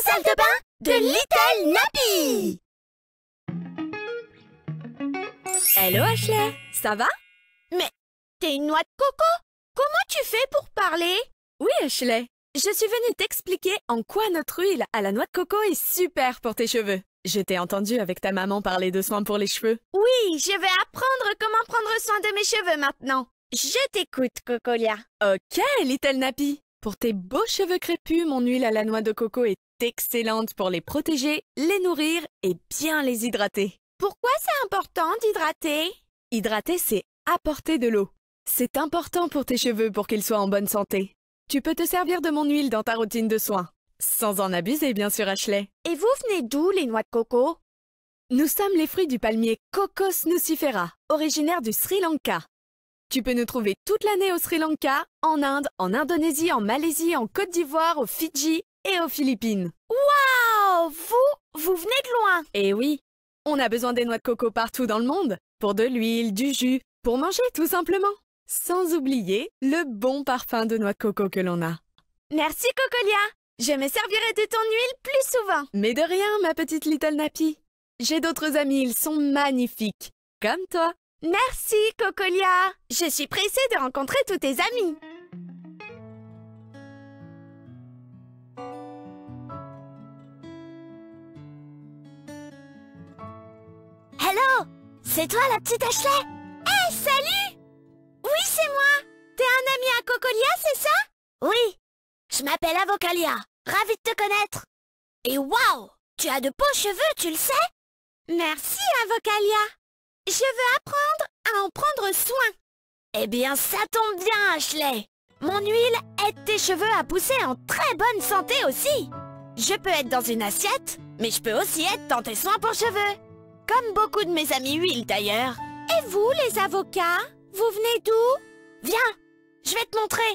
salle de bain de Little Nappy. Hello Ashley, ça va? Mais t'es une noix de coco? Comment tu fais pour parler? Oui Ashley, je suis venue t'expliquer en quoi notre huile à la noix de coco est super pour tes cheveux. Je t'ai entendu avec ta maman parler de soins pour les cheveux. Oui, je vais apprendre comment prendre soin de mes cheveux maintenant. Je t'écoute, Cocolia. Ok, Little Nappy. Pour tes beaux cheveux crépus, mon huile à la noix de coco est excellente pour les protéger, les nourrir et bien les hydrater. Pourquoi c'est important d'hydrater? Hydrater, c'est apporter de l'eau. C'est important pour tes cheveux pour qu'ils soient en bonne santé. Tu peux te servir de mon huile dans ta routine de soins. Sans en abuser, bien sûr, Ashley. Et vous venez d'où, les noix de coco? Nous sommes les fruits du palmier Cocos nucifera, originaire du Sri Lanka. Tu peux nous trouver toute l'année au Sri Lanka, en Inde, en Indonésie, en Malaisie, en Côte d'Ivoire, aux Fidji et aux Philippines. Waouh! Vous venez de loin! Et oui, on a besoin des noix de coco partout dans le monde, pour de l'huile, du jus, pour manger tout simplement. Sans oublier le bon parfum de noix de coco que l'on a. Merci, Cocolia! Je me servirai de ton huile plus souvent. Mais de rien, ma petite Little Nappy. J'ai d'autres amis, ils sont magnifiques, comme toi. Merci, Cocolia. Je suis pressée de rencontrer tous tes amis. Hello, c'est toi la petite Ashley? Hey, salut! Oui, c'est moi. T'es un ami à Cocolia, c'est ça? Oui, je m'appelle Avocalia. Ravie de te connaître. Et waouh, tu as de beaux cheveux, tu le sais? Merci, Avocalia. Je veux apprendre à en prendre soin. Eh bien, ça tombe bien, Ashley. Mon huile aide tes cheveux à pousser en très bonne santé aussi. Je peux être dans une assiette, mais je peux aussi être dans tes soins pour cheveux. Comme beaucoup de mes amis huiles d'ailleurs. Et vous, les avocats, vous venez d'où? Viens, je vais te montrer.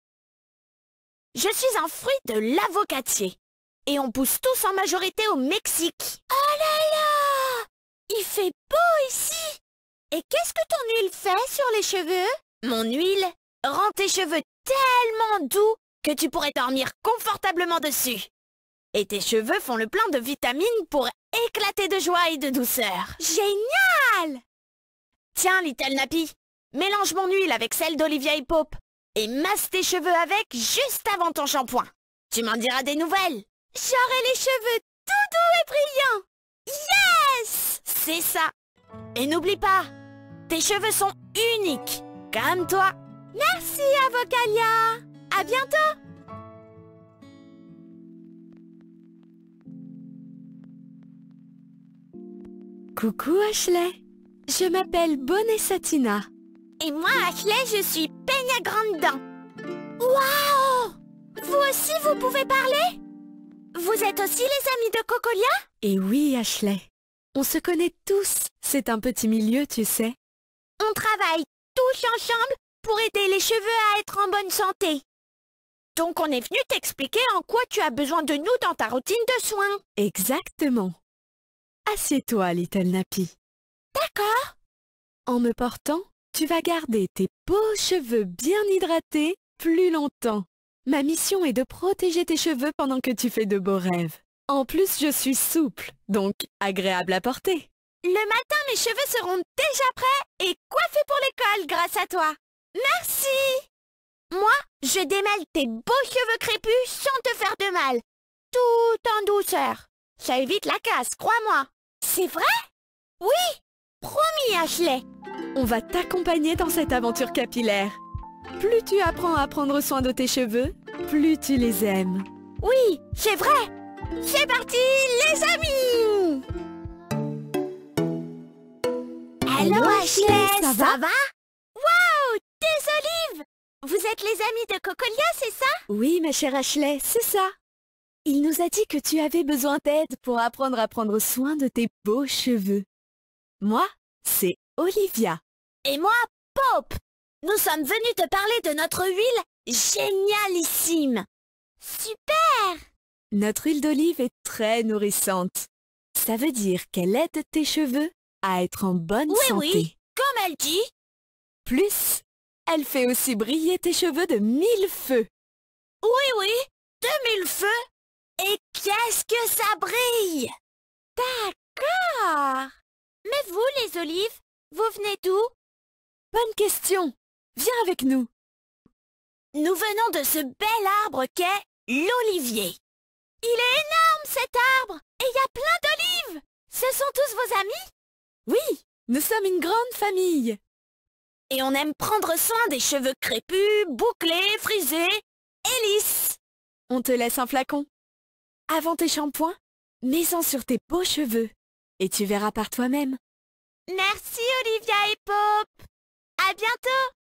Je suis un fruit de l'avocatier. Et on pousse tous en majorité au Mexique. Oh là là! Il fait beau ici! Et qu'est-ce que ton huile fait sur les cheveux? Mon huile rend tes cheveux tellement doux que tu pourrais dormir confortablement dessus. Et tes cheveux font le plein de vitamines pour éclater de joie et de douceur. Génial! Tiens, Little Nappy, mélange mon huile avec celle d'Olivia et Pope et masse tes cheveux avec juste avant ton shampoing. Tu m'en diras des nouvelles. J'aurai les cheveux tout doux et brillants. Yes! C'est ça. Et n'oublie pas, tes cheveux sont uniques, comme toi. Merci, Avocalia. À bientôt. Coucou Ashley, je m'appelle Bonnet Satina. Et moi, Ashley, je suis Peigna Grande Dent. Waouh! Vous aussi, vous pouvez parler? Vous êtes aussi les amis de Cocolia? Et oui Ashley, on se connaît tous, c'est un petit milieu, tu sais. On travaille tous ensemble pour aider les cheveux à être en bonne santé. Donc on est venu t'expliquer en quoi tu as besoin de nous dans ta routine de soins. Exactement. Assieds-toi, Little Nappy. D'accord. En me portant, tu vas garder tes beaux cheveux bien hydratés plus longtemps. Ma mission est de protéger tes cheveux pendant que tu fais de beaux rêves. En plus, je suis souple, donc agréable à porter. Le matin, mes cheveux seront déjà prêts et coiffés pour l'école grâce à toi. Merci. Moi, je démêle tes beaux cheveux crépus sans te faire de mal. Tout en douceur. Ça évite la casse, crois-moi. C'est vrai? Oui. Promis, Ashley. On va t'accompagner dans cette aventure capillaire. Plus tu apprends à prendre soin de tes cheveux, plus tu les aimes. Oui, c'est vrai. C'est parti, les amis! Hello, Ashley, ça va? Waouh, tes olives! Vous êtes les amis de Cocolia, c'est ça? Oui, ma chère Ashley, c'est ça. Il nous a dit que tu avais besoin d'aide pour apprendre à prendre soin de tes beaux cheveux. Moi, c'est Olivia. Et moi, Pope. Nous sommes venus te parler de notre huile génialissime. Super! Notre huile d'olive est très nourrissante. Ça veut dire qu'elle aide tes cheveux à être en bonne santé. Oui, comme elle dit. Plus, elle fait aussi briller tes cheveux de 1000 feux. Oui, 2000 feux. Et qu'est-ce que ça brille! D'accord! Mais vous, les olives, vous venez d'où? Bonne question. Viens avec nous. Nous venons de ce bel arbre qu'est l'olivier. Il est énorme cet arbre et il y a plein d'olives. Ce sont tous vos amis? Oui, nous sommes une grande famille. Et on aime prendre soin des cheveux crépus, bouclés, frisés et lisses. On te laisse un flacon. Avant tes shampoings, mets-en sur tes beaux cheveux. Et tu verras par toi-même. Merci Olivia et Pop. À bientôt.